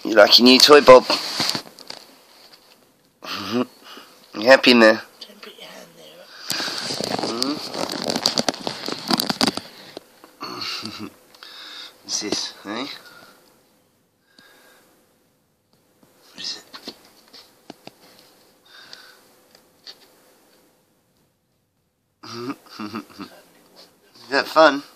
You like your new toy, Bob? You happy in there? Don't put your hand there. What's this, eh? What is it? Is that fun?